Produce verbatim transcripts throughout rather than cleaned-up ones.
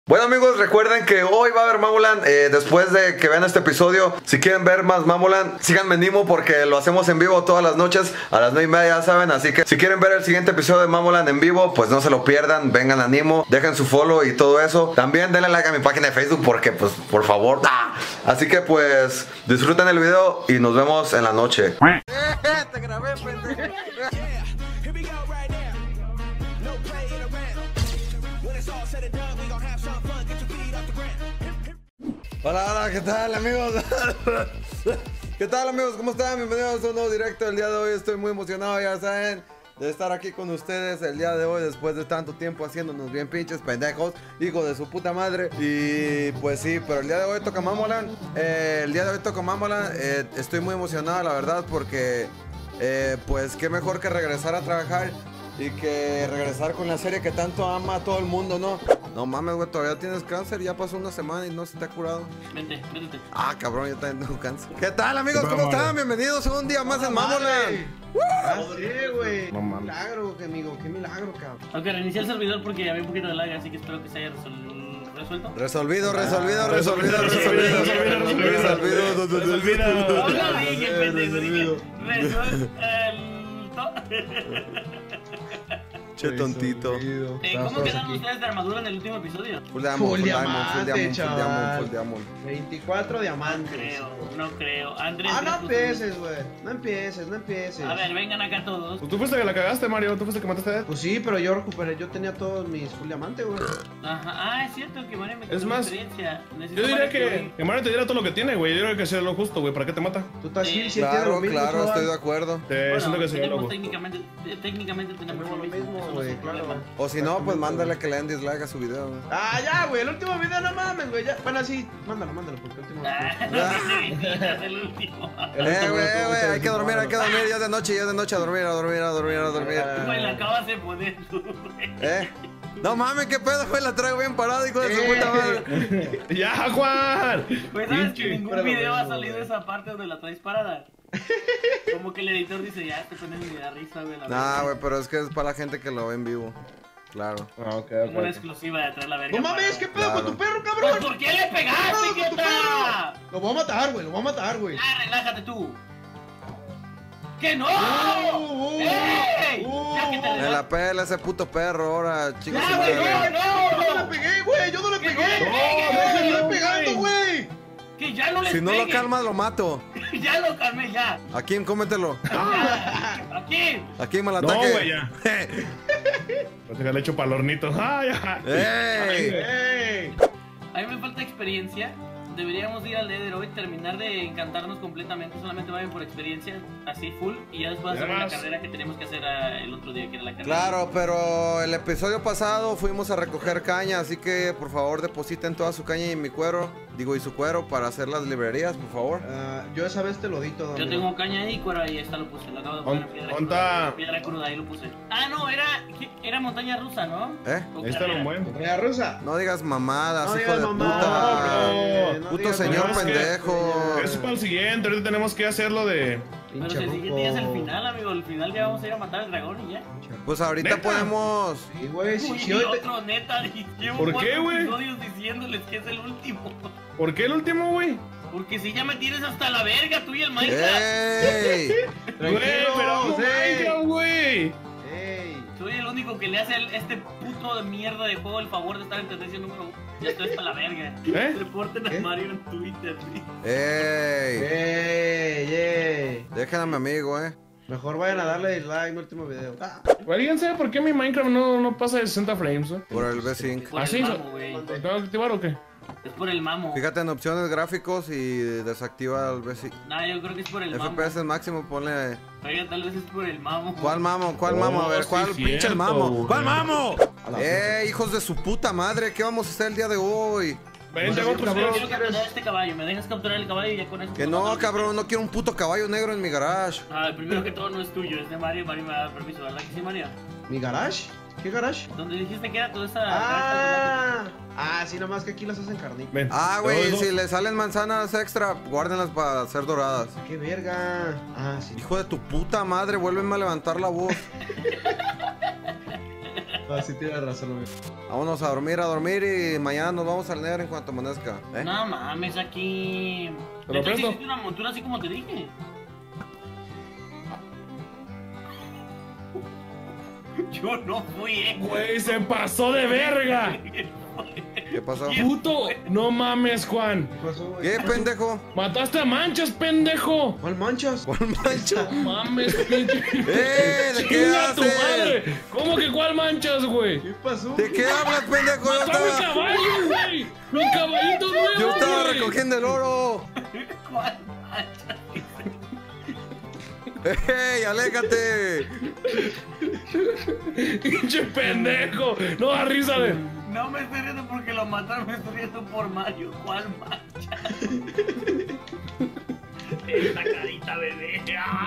Bueno amigos, recuerden que hoy va a haber Mamoland, eh, después de que vean este episodio. Si quieren ver más Mamoland, síganme en Nimo porque lo hacemos en vivo todas las noches a las nueve y media, ya saben. Así que si quieren ver el siguiente episodio de Mamoland en vivo, pues no se lo pierdan, vengan a Nimo, dejen su follow y todo eso. También denle like a mi página de Facebook porque pues por favor. ¡Ah! Así que pues disfruten el video y nos vemos en la noche. Te grabé, pendejo. Hola, hola, ¿qué tal amigos? ¿Qué tal amigos? ¿Cómo están? Bienvenidos a un nuevo directo. El día de hoy estoy muy emocionado, ya saben, de estar aquí con ustedes el día de hoy después de tanto tiempo haciéndonos bien pinches pendejos, hijo de su puta madre. Y pues sí, pero el día de hoy toca Mamoland. eh, El día de hoy toca Mamoland. eh, Estoy muy emocionado, la verdad, porque eh, pues qué mejor que regresar a trabajar y que regresar con la serie que tanto ama a todo el mundo, ¿no? No mames, güey, todavía tienes cáncer, ya pasó una semana y no se te ha curado. Vente, vente. Ah, cabrón, yo también tengo cáncer. ¿Qué tal, amigos? ¿Cómo están? Bienvenidos a un día más en Mamoland. Ya sé, güey. No mames. Milagro, amigo, qué milagro, cabrón. Aunque reinicié el servidor porque había un poquito de lag, así que espero que se haya resol- resuelto. Resolvido, resolvido, resolvido, resolvido, resolvido, resolvido. No lo dije, pendejo, dije resuelto. Che tontito. Eh, ¿Cómo quedaron ustedes de armadura en el último episodio? Full diamond, full Full diamond, full diamante, diamond, full diamond, chaval. full diamond. veinticuatro No diamantes. creo, no creo. Andrés, Ah, no ¿qué puso? empieces, güey. No empieces, no empieces. A ver, vengan acá todos. Pues tú fuiste que la cagaste, Mario. Tú fuiste que mataste a Ed. Pues sí, pero yo recuperé, yo tenía todos mis full diamante, güey. Ajá, ah, es cierto que Mario me quitó Es mi más, experiencia. Necesito Yo diría Mario que, que Mario te diera todo lo que tiene, güey. Yo creo que sea lo justo, güey. ¿Para qué te mata? Tú estás Sí, chill, si él tiene Claro, lo mismo, claro, chaval. estoy de acuerdo. Te Bueno, siento que sería tenemos loco. técnicamente, eh, técnicamente tenemos Tenemos lo mismo, eso no es güey, un claro. problema. O si no, pues mándale que le den dislike a su video, güey. Ah, ya, güey, el último video no mames, güey. Ya. Bueno, sí, mándalo, mándalo, porque el último. Ah, no sé, el último. El Eh, último güey, video güey, tuvo hay que dormir, hay que dormir, ya es de noche, ya es de noche, a dormir, a dormir, a dormir, a dormir. Ah. Güey, la acabas de poner tú, güey. Eh. No mames, qué pedo, güey, la traigo bien parada, hijo de su Eh. puta madre. ¡Ya, Juan! Pues sabes que ningún Pero lo video ha mismo, salido güey. esa parte donde la traes parada. Como que el editor dice, ya, este pendejo me da risa, güey. la Nah, verga. güey, pero es que es para la gente que lo ve en vivo. Claro. Ah, ok, Como una ok. exclusiva de traer la verga. No mames, parada. ¿qué pedo Claro. con tu perro, Pues, cabrón? ¿por qué le pegaste, ¿Qué pedo con tu idiota? perro? Lo voy a matar, güey, lo voy a matar, güey. Ya, relájate tú. ¡Que no! Uh, uh, ¡Ey! uh, Ya que te Me relajas. la pela ese puto perro, ahora, chicos. ¡Ya, güey, no, Yo no le no! pegué, güey, yo no le Que pegué. no le No, pegues, déjenle güey. pegando, güey. Que ya no le Si no lo pegues. calmas, lo mato. Ya lo calmé, ya. Aquí, cómetelo. Ya. Aquí. Aquí me la No, ataque. güey, ya. Pues que le echo pa'l hornito. ¡Ah, ya! ¡Ey! Ey. A mí me falta experiencia. Deberíamos ir al Nether hoy, terminar de encantarnos completamente. Solamente vayan por experiencia, así full. Y ya después hacer la Además- carrera que teníamos que hacer ah, el otro día, que era la carrera. Claro, pero el episodio pasado fuimos a recoger caña, así que por favor depositen toda su caña y mi cuero, digo y su cuero para hacer las librerías, por favor. Ah, yo esa vez te lo di todo. Yo amigo. tengo caña ahí, cuero ahí está, lo puse. Lo acabo de poner en piedra ¿Dónde cruda. está? Piedra cruda, ahí lo puse. Ah, no, era, ¿qué? Era montaña rusa, ¿no? ¿Eh? O Ahí está lo carrera. bueno. Mira, Rusa. No digas mamadas, No hijo digas de mamadas, puta. güey, no Puto digas señor mamadas, pendejo. Eso es para el siguiente. Ahorita tenemos que hacerlo de. Pero Pinche si el siguiente ya es el ruco. final, amigo. El final ya vamos a ir a matar al dragón y ya. Pues ahorita ¿Neta? podemos. Sí, güey, si, Uy, si hoy te... otro, neta. y Llevo ¿Por cuatro qué, güey? episodios diciéndoles que es el último. ¿Por qué el último, güey? Porque si ya me tienes hasta la verga, tú y el Minecraft. ¡Ey! Güey, pero Tranquilos, ey. Minecraft, güey. Ey. Soy el único que le hace a este puto de mierda de juego el favor de estar en tendencia número uno. Ya estoy hasta la verga. ¿Eh? Reporten ¿Qué? a Mario en Twitter, sí. ¡Ey! Ey, ey. Dejen a mi amigo, eh. Mejor vayan a darle dislike en mi último video. Ah, ¿Alguien sabe por qué mi Minecraft no, no pasa de sesenta frames, eh? Por el V cinco. Por ¿Ah, el sí? mamo, güey. ¿Lo tengo que activar o qué? Es por el mamo. Fíjate en opciones gráficos y desactiva el V cinco. Nah, yo creo que es por el mamo. F P S máximo, ponle. Oiga, tal vez es por el mamo. ¿Cuál mamo? ¿Cuál Oh, mamo? A ver, sí, ¿cuál pinche cierto, el mamo? güey. ¿Cuál mamo? a la ¡Eh, hijos de su puta madre! ¿Qué vamos a hacer el día de hoy? Vente, No sé, otro cabrón. Quiero capturar este caballo. ¿Me dejas capturar el caballo y ya con eso? Que puedo no, matar? cabrón, no quiero un puto caballo negro en mi garage. Ah, primero que todo no es tuyo, es de Mario. Mario me da permiso, ¿verdad que sí, Mario? ¿Mi garage? ¿Qué garage? Donde dijiste que era toda esa... Ah, ah, sí, nomás que aquí las hacen carnitas. Ven. Ah, güey, Dos, dos. si le salen manzanas extra, guárdenlas para hacer doradas. ¡Qué verga! Ah, sí. Hijo de tu puta madre, vuélveme a levantar la voz. Ah, sí tienes razón, amigo. Vámonos a dormir, a dormir y mañana nos vamos al Nether en cuanto amanezca. ¿Eh? No mames, aquí. Te lo Esto presto. existe una montura así como te dije. Yo no fui, eh. Güey, se pasó de verga. ¿Qué pasó? Puto. No mames, Juan. ¿Qué pasó, güey? ¿Qué, pendejo? Mataste a Manchas, pendejo. ¿Cuál manchas? ¿Cuál mancha? No mames, pinche. ¡Eh! ¿De qué ¡Chinga tu haces? madre! ¿Cómo que cuál Manchas, güey? ¿Qué pasó? ¿De qué hablas, pendejo? Yo ¡Mató a mi estaba, caballo, güey! ¡Mi caballito nuevo! yo estaba güey! recogiendo el oro. ¿Cuál mancha? ¡Ey, aléjate! ¡Pinche pendejo! No da risa de. No me estoy riendo porque lo mataron, me estoy riendo por Mario. ¿Cuál mancha? Esta carita, bebé.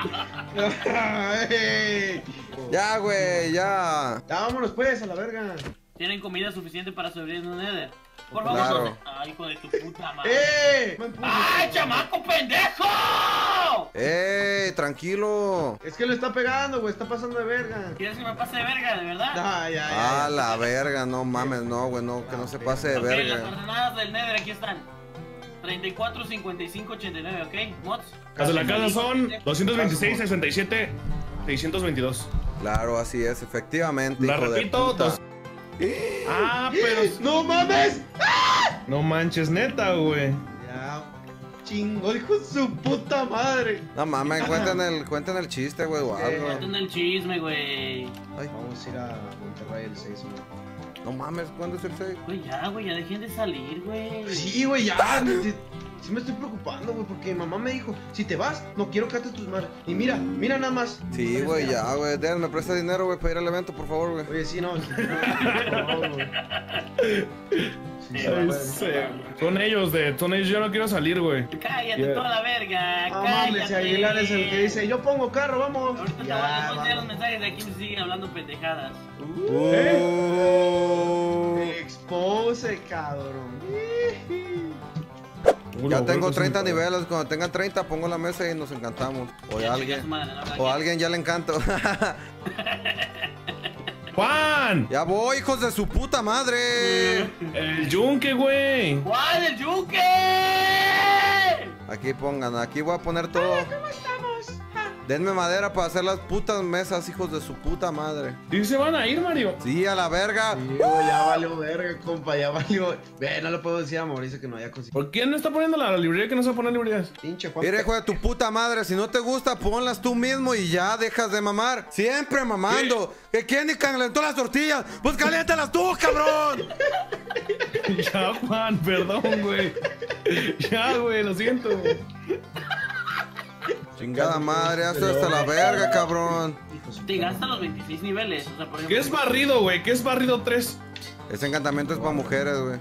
Ay. Ya, güey, ya. Ya, vámonos pues, a la verga. ¿Tienen comida suficiente para sobrevivir en un Nether? Por favor, Claro. no. Ay, hijo de tu puta madre. ¡Eh! Me empujes. ¡Ay, chamaco pendejo! ¡Ey, tranquilo! Es que le está pegando, güey, está pasando de verga. ¿Quieres que me pase de verga, de verdad? Ay, ay, Ah, ay. la verga, no mames, no, güey, no, que no se pase de Ok, las verga. ordenadas del Nether aquí están. treinta y cuatro, cincuenta y cinco, ochenta y nueve, ¿ok? Mods. Las de la casa son doscientos veintiséis, sesenta y siete, seiscientos veintidós. Claro, así es, efectivamente, La hijo de repito, puta. dos. Ah, pero. ¡No mames! No manches, neta, güey. Ya, chingo, hijo de su puta madre. No mames, cuenten el, cuenten el chiste, güey, o algo. Cuenten el chisme, güey. Ay, Vamos a ir a Monterrey el seis, güey. no mames, ¿cuándo es el seis? Güey, ya, güey, ya dejen de salir, güey. Sí, güey, ya. Sí, sí me estoy preocupando, güey, porque mi mamá me dijo, si te vas, no quiero que ates tus manos. Y mira, mira nada más. Sí, güey, ya, güey, Den, me presta dinero, güey, para ir al evento, por favor, güey. Oye, sí, no. no, no, güey. Sí, se Ay, puede. sí. Son ellos, de. Son ellos, yo no quiero salir, güey. Cállate Yeah. toda la verga, No cállate. mames, si Aguilar es el que dice, yo pongo carro, vamos. Ahorita te voy a voy a enseñar los mensajes de aquí me siguen hablando pendejadas. Uh, Expose, cabrón. ya tengo treinta niveles, cuando tenga treinta pongo la mesa y nos encantamos. O de Ya, chinga alguien, su madre, no, o aquí. a alguien ya le encanto. ¡Juan! Ya voy, hijos de su puta madre. El yunque, güey. ¡Juan, el yuque! Aquí pongan, aquí voy a poner todo. ¿Cómo estamos? Denme madera para hacer las putas mesas, hijos de su puta madre. ¿Sí se van a ir, Mario? Sí, a la verga. Sí, güey, ya valió verga, compa, ya valió. Ve, no le puedo decir a Mauricio que no haya conseguido. ¿Por qué no está poniendo la librería que no se va a poner librerías? Pinche Juan. Mira, hijo de tu puta madre, si no te gusta, ponlas tú mismo y ya dejas de mamar. Siempre mamando. ¿Que quién ni calentó las tortillas? Pues caliéntalas tú, cabrón. Ya, Juan, perdón, güey. Ya, güey, lo siento. Chingada madre, hazte hasta la verga, cabrón. Te gastan los veintiséis niveles. O sea, por ejemplo. ¿Qué es barrido, güey? ¿Qué es barrido tres? Ese encantamiento es para mujeres, güey.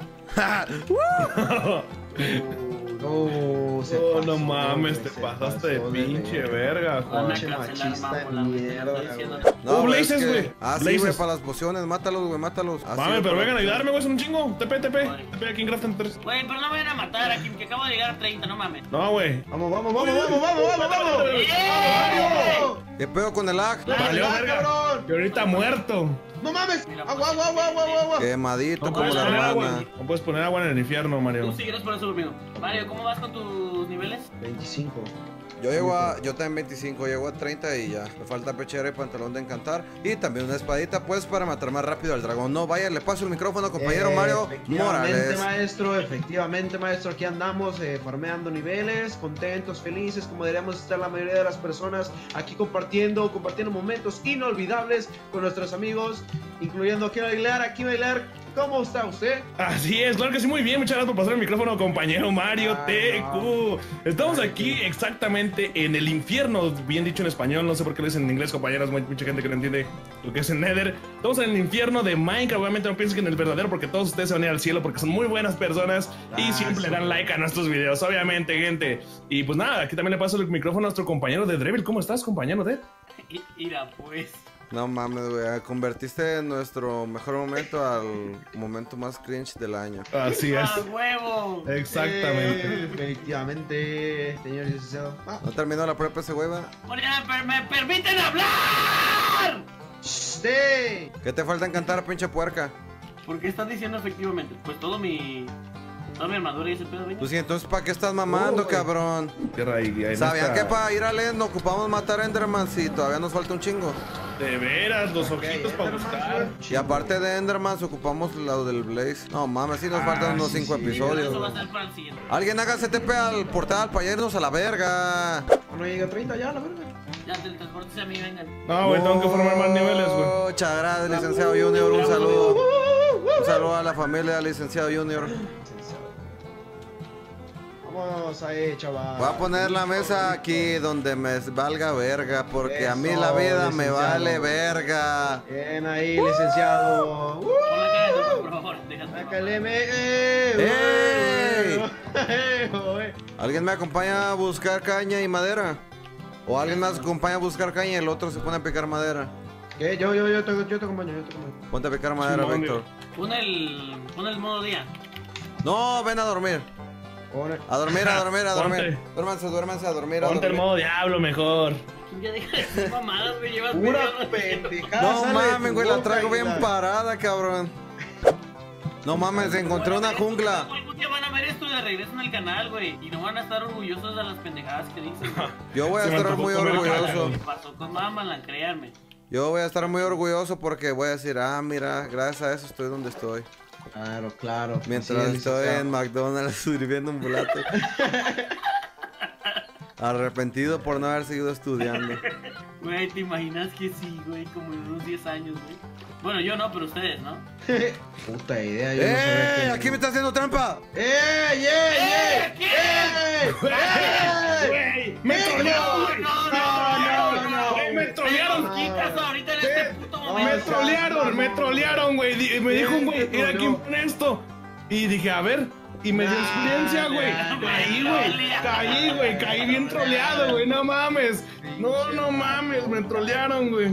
No, se Oh, pasó, no mames, güey, te se pasaste de pasó pinche verga. verga, Van Juan. a Pinche cancelar machista Mámola, de güey, te mierda, estoy diciendo. güey. No, Oh, güey, es Blazes, que- güey. Ah, sí, güey, Blazes. para las pociones. Mátalos, güey, mátalos. Así, Mame, güey, pero para- vengan a ayudarme, güey, son un chingo. T P, T P. Vale. T P aquí en Grafton tres. Güey, pero no me vayan a matar aquí, que acabo de llegar a treinta, no mames. No, güey. Vamos, vamos, vamos, vamos, vamos, vamos, vamos. ¡Eh! ¿Qué pedo con el lag? Valió, ¡Ah, verga. cabrón! Que ahorita muerto. ¡No mames! Mira, ¡Agua, agua, agua, agua, agua, agua! Quemadito No como puedes la poner agua. hermana. No puedes poner agua en el infierno, Tú Mario. sigues por eso conmigo. Mario, ¿cómo vas con tus niveles? veinticinco. Yo llego a, yo también veinticinco, llego a treinta y ya. Me falta pechera y pantalón de encantar. Y también una espadita, pues, para matar más rápido al dragón. No, vaya, le paso el micrófono, compañero Eh, Mario efectivamente, Morales. maestro, efectivamente, maestro, aquí andamos eh, farmeando niveles, contentos, felices, como deberíamos estar la mayoría de las personas, aquí compartiendo, compartiendo momentos inolvidables con nuestros amigos, incluyendo aquí Aguilar, aquí Aguilar, ¿cómo está usted? Así es, claro que sí, muy bien. Muchas gracias por pasar el micrófono, compañero Mario Ah, T Q. Estamos aquí exactamente en el infierno, bien dicho en español. No sé por qué lo dicen en inglés, compañeros. Hay mucha gente que no entiende lo que es el Nether. Estamos en el infierno de Minecraft. Obviamente no piensen que en el verdadero, porque todos ustedes se van a ir al cielo porque son muy buenas personas y Ah, siempre sí. le dan like a nuestros videos, obviamente, gente. Y pues nada, aquí también le paso el micrófono a nuestro compañero de Drevil. ¿Cómo estás, compañero de? Mira, pues. No mames, güey. Convertiste nuestro mejor momento al momento más cringe del año. Así es. ¡Ah, huevo! Exactamente. Eh, efectivamente, señor licenciado. Ah, ¿No terminó la prepa ese güey, va? Oye, per- ¿me permiten hablar? shh, usted. ¿Qué te falta encantar, pinche puerca? ¿Por qué estás diciendo efectivamente? Pues todo mi... Toda mi armadura y ese pedo, venga. Pues sí, entonces ¿para qué estás mamando, Uy. cabrón? Tierra y ahí ¿Sabían está. que para ir al End ocupamos matar a Enderman si todavía nos falta un chingo? De veras, los Ok, ojitos para Enderman, buscar. Y aparte de Enderman ocupamos lo del Blaze. No mames, sí nos Ah, faltan unos sí, cinco sí. episodios. Eso va a güey. ser para el siguiente. Alguien haga C T P al portal para irnos a la verga. No llega a treinta ya, la verga. Ya, teletransportes a mí, vengan. No, güey, tengo que formar más niveles, güey. Muchas gracias, licenciado Junior. Un saludo. Un saludo a la familia del licenciado Junior. Vamos ahí, chaval. Voy a poner la mesa aquí donde me valga verga, porque a mí Eso, la vida me licenciado. vale verga. Bien ahí, licenciado. Uh, Pon la cara de todos, por favor. Déjate. Sácale, me. ¡Eh! ¡Ey! ¡Eh! ¡Eh! ¿Alguien me acompaña a buscar caña y madera? ¿O alguien más acompaña a buscar caña y el otro se pone a picar madera? ¿Qué? Yo, yo, yo te, yo te acompaño, yo te acompaño. Ponte a picar madera, Simón, Víctor. Pon el... Pon el modo día. No, ven a dormir. Pone. A dormir, a dormir, a dormir. Ponte. Duérmanse, duérmanse a dormir, a Ponte el dormir. modo diablo mejor. Ya deja de decir mamadas, güey. Llevas Pura media hora diciendo- pendejada. No sale de mames, tu güey, la boca, traigo bien Aguilar. parada, cabrón. No mames, encontré una jungla. Algún día van a ver esto de regreso en el canal, güey. Y no van a estar orgullosos de las pendejadas que dicen. güey. Yo voy a Se me estar antojó muy comer caca, orgulloso. ¿Qué pasó con Mamalan? Créanme. Yo voy a estar muy orgulloso porque voy a decir, ah, mira, gracias a eso estoy donde estoy. Claro, claro. Mientras Así es, estoy licenciado. en McDonald's sirviendo un bulato. Arrepentido por no haber seguido estudiando. Güey, ¿te imaginas que sí, güey? Como en unos diez años, güey. Bueno, yo no, pero ustedes, ¿no? Puta idea, yo no sabía ¡Eh! que- ¡Aquí me está haciendo trampa! ¡Ey, ey, ey! ¿Qué? ¡Ey! ¡Ey! Güey, me ¡Ey! trolearon. No, no, no, no. Güey, me trolearon. Nos quitas ahorita en ¿Qué? este puto No, momento. Me trolearon, me trolearon, güey. Di- Me dijo un güey, mira quién pone esto. Y dije, a ver. Y me dio experiencia, güey. Ah, Caí, me güey. trolea. Caí, güey. Caí bien troleado, güey. No mames. No, no mames. Me trolearon, güey.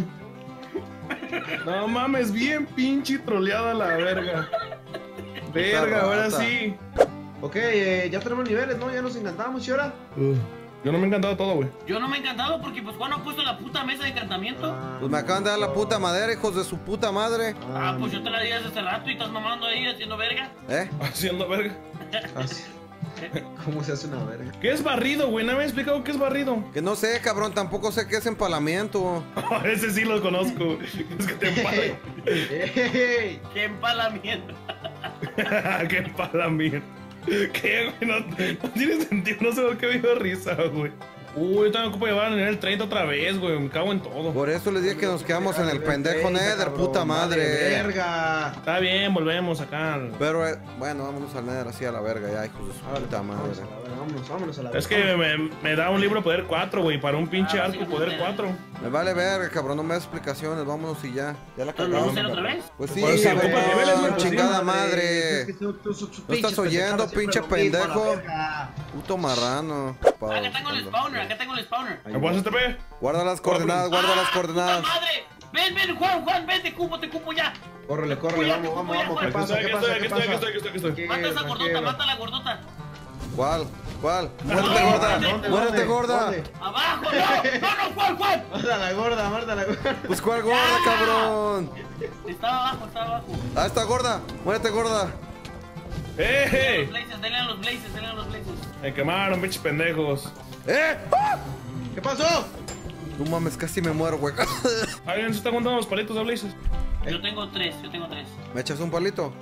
No mames, bien pinche troleada la verga. Verga, ahora rata. sí. Ok, eh, ya tenemos niveles, ¿no? Ya nos encantamos, ¿y ahora? Uh, yo no me he encantado todo, güey. Yo no me he encantado porque pues Juan ha puesto la puta mesa de encantamiento. Pues me acaban de dar la puta madera, hijos de su puta madre. Ah, pues yo te la di desde hace rato y estás mamando ahí haciendo verga. ¿Eh? Haciendo verga. Así. ¿Cómo se hace una verga? ¿Qué es barrido, güey? No me ha explicado qué es barrido. Que no sé, cabrón, tampoco sé qué es empalamiento. Ese sí lo conozco. Es que te empala. ¡Ey! Qué empalamiento. Qué empalamiento. ¿Qué, güey? No, no tiene sentido. No sé por qué me dio risa, güey. Uy, también ocupo llevar a nivel treinta otra vez, güey. Me cago en todo. Por eso les dije que nos quedamos en el pendejo Nether, puta madre. ¡Verga! Está bien, volvemos acá. Pero eh, bueno, vámonos al Nether así a la verga ya, hijos de su puta madre. Vámonos a la verga, vámonos, vámonos a la Es verga. que me, me da un libro poder cuatro, güey. Para un pinche Ah, arco sí, poder sí. cuatro. Me vale verga, cabrón, no me das explicaciones, vámonos y ya. Ya la ¿Lo vamos a cagamos. hacer otra vez? Pues sí, Pues se ocupa cabrón, niveles, güey, pues sí. chingada madre. Es que tú- tú- tú- tú- ¿No estás pinches oyendo, pendejadas, pinche siempre lo mismo, a la pendejo? verga. Puto marrano. Ah, acá tengo el spawner, acá tengo el spawner. ¿Me puedes hacer T P? Guarda las coordenadas, guarda las ¡Ah, coordenadas. puta madre! Ven, ven, Juan, Juan, ven, te cupo, te cupo ya. Córrele, córrele, Cuya, vamos, vamos, cuya, vamos. ¿Qué cuya. pasa? Aquí ¿Qué estoy, pasa? aquí ¿Qué estoy, aquí pasa? estoy, aquí estoy, aquí estoy. ¿Qué? Mata a esa gordota, Tranquilo. mata a la gordota. ¿Cuál? ¿Cuál? Muérete, ¿Dónde? gorda. ¿Dónde? Muérete, ¿Dónde? gorda. ¿Dónde? ¡Abajo! ¡No! ¡No, no, Juan, Juan! Marta la gorda, Marta la gorda. Pues cuál gorda, cabrón. Estaba abajo, estaba abajo. Ah, está gorda. Muérete, gorda. ¡Eh! Denle a eh! los blazes, denle a los blazes, denle a los blazes. Me quemaron, pinches pendejos. ¡Eh! ¡Ah! ¿Qué pasó? No mames, casi me muero, güey. ¿Alguien se está contando los palitos de Blazes? Yo tengo tres, yo tengo tres. ¿Me echas un palito?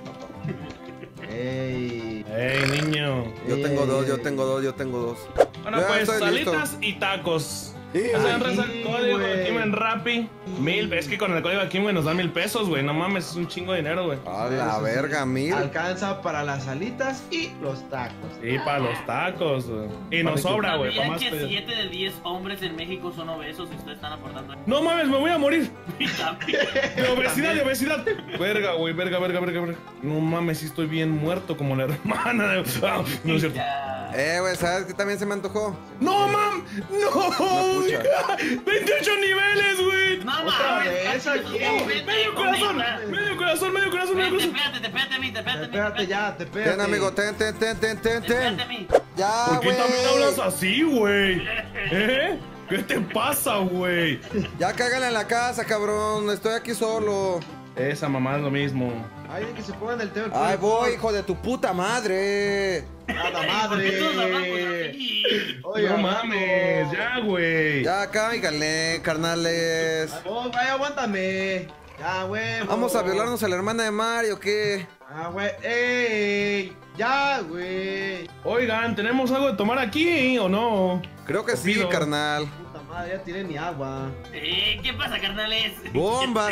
Ey. ¡Ey, niño! Yo tengo dos, yo tengo dos, yo tengo dos. Bueno, Ya pues estoy listo. salitas y tacos. Sí, O sea, Ay, raza, sí, código güey. aquí en Rappi. Mil, es que con el código aquí, güey, nos dan mil pesos, güey. No mames, es un chingo de dinero, güey. A la Eso sí. verga, mil. Alcanza para las alitas y los tacos. Sí, para los tacos, güey. Y nos sobra, güey, para ¿Sabían más que pedos. siete de diez hombres en México son obesos y ustedes están aportando? No mames, me voy a morir. Y también. De obesidad, de obesidad. Verga, güey, verga, verga, verga, verga. No mames, sí estoy bien muerto como la hermana de... Ah, no es cierto. Ya. Eh, güey, ¿sabes qué también se me antojó? ¡No, mam! ¡No! pucha. ¡veintiocho niveles, güey! No Otra mames, vez casi aquí. nos vete, ¡Medio corazón! neta. ¡Medio corazón, medio corazón, medio Vete, corazón! espérate, espérate a mí, espérate a mí. Espérate ya, te espérate. Ten, amigo, ten, ten, ten, ten, ten, Espérate a ten. mí. Ya, ¿Por qué güey. también hablas así, güey? ¿Eh? ¿Qué te pasa, güey? Ya cágale en la casa, cabrón. Estoy aquí solo. Esa mamá es lo mismo. Ay, que se pongan el tema. Ay, voy, hijo de tu puta madre. ¡Nada ¿Por qué todos hablamos madre! así? Oye, No mames, ya, güey. Ya cáigale, carnales. Oh, vaya, aguántame. Ya, güey. Vamos a violarnos a la hermana de Mario, ¿qué? Ah, güey. ¡Ey! Ya, güey. Oigan, ¿tenemos algo de tomar aquí o no? Creo que Te sí, pido. carnal. Puta madre, ya tiré mi agua. Eh, ¿Qué pasa, carnales? Bomba.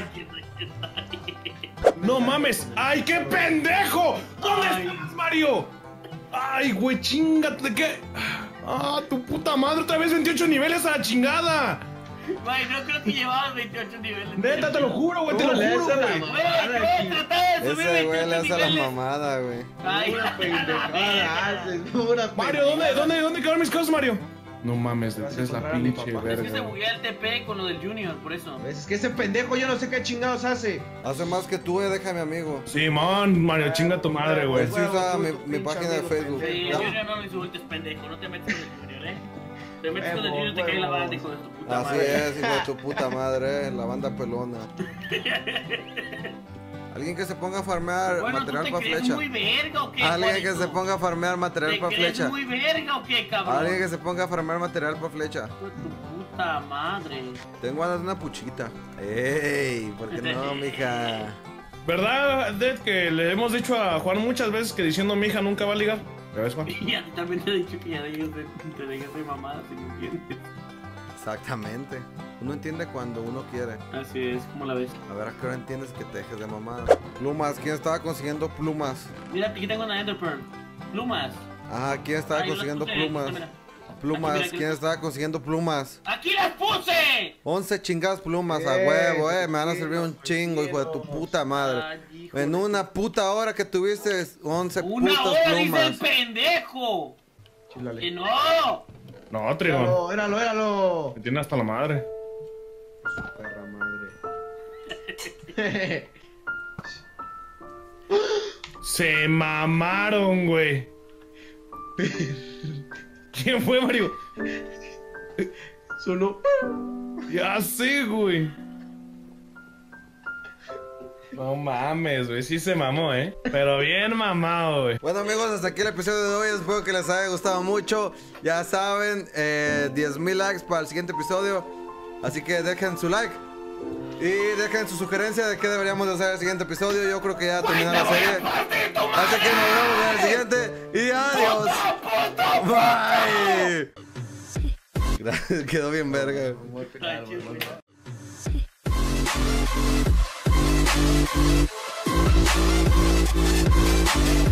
No mames. ¡Ay, qué pendejo! ¿Dónde Ay. estás, Mario? Ay, güey, chingate, ¿de qué? Ah, tu puta madre, otra vez veintiocho niveles a la chingada. Güey, no creo que llevabas veintiocho niveles. Neta, te lo juro, güey, te lo ¿Cómo le juro, hace la güey. Güey, mamada, yo trataba de subir Ese güey le veintiocho hace la niveles. mamada, güey. Ay, Pura pendejada haces, pura Mario, ¿dónde, pendejada. dónde, dónde quedaron mis cosas, Mario? No mames, Vas a es la encontrar a mi pinche papá. es que se verga. buguea el T P con lo del Junior, por eso. Es que ese pendejo yo no sé qué chingados hace. Hace más que tú, eh, déjame, amigo. Simón, Mario, chinga tu madre, güey. Pues sí usa mi, mi página de Facebook. Sí, el No. Junior no lo insultes, pendejo. No te metes con el Junior, eh. Te metes con el Huevos, Junior, te cae la huevos. banda, hijo de tu puta Así madre. es, hijo de tu puta madre, eh, la banda pelona. Alguien que se ponga a farmear Bueno, ¿tú material te para crees flecha. muy verga o qué, Alguien que Juanito? se ponga a farmear material ¿Te para crees flecha. muy verga o qué, cabrón? Alguien que se ponga a farmear material para flecha. Hijo de tu puta madre. Tengo ganas de una puchita. Ey, ¿por qué no, mija? ¿Verdad, Dead, que le hemos dicho a Juan muchas veces que diciendo mi hija nunca va a ligar? ¿Ya ves, Juan? Y a ti también te he dicho que ya dejes de, te dejes de mamadas, si me entiendes. Exactamente. Uno entiende cuando uno quiere. Así es, como la ves. A ver, ¿a qué hora entiendes que te dejes de mamada? Plumas, ¿quién estaba consiguiendo plumas? Mira, aquí tengo una Enderpearl. Plumas. Ajá, ¿quién estaba Ah, yo las consiguiendo puse, aquí plumas? está, mira. Plumas, Aquí, mira, aquí. ¿quién estaba consiguiendo plumas? ¡Aquí las puse! once chingadas plumas, a Eh, huevo, eh. Me van a sí, servir un los chingo, hijo de tu quiero. puta madre. Ay, hijo En de- una puta hora que tuviste once ¡Una putas hora, dice el plumas. pendejo! Chilale. ¡Que no! No, Trigón. Éralo, éralo, éralo. Me tiene hasta la madre. Su perra madre. Se mamaron, güey. ¿Quién fue, Mario? Sonó. Ya sé, güey. No mames, güey. Sí se mamó, ¿eh? Pero bien mamado, güey. Bueno, amigos, hasta aquí el episodio de hoy. Espero que les haya gustado mucho. Ya saben, eh, diez mil likes para el siguiente episodio. Así que dejen su like. Y dejen su sugerencia de qué deberíamos de hacer el siguiente episodio. Yo creo que ya terminó la serie. Así que nos vemos en el siguiente. Y adiós. Bye. Gracias, quedó bien verga. Ay, qué bueno. Thank you.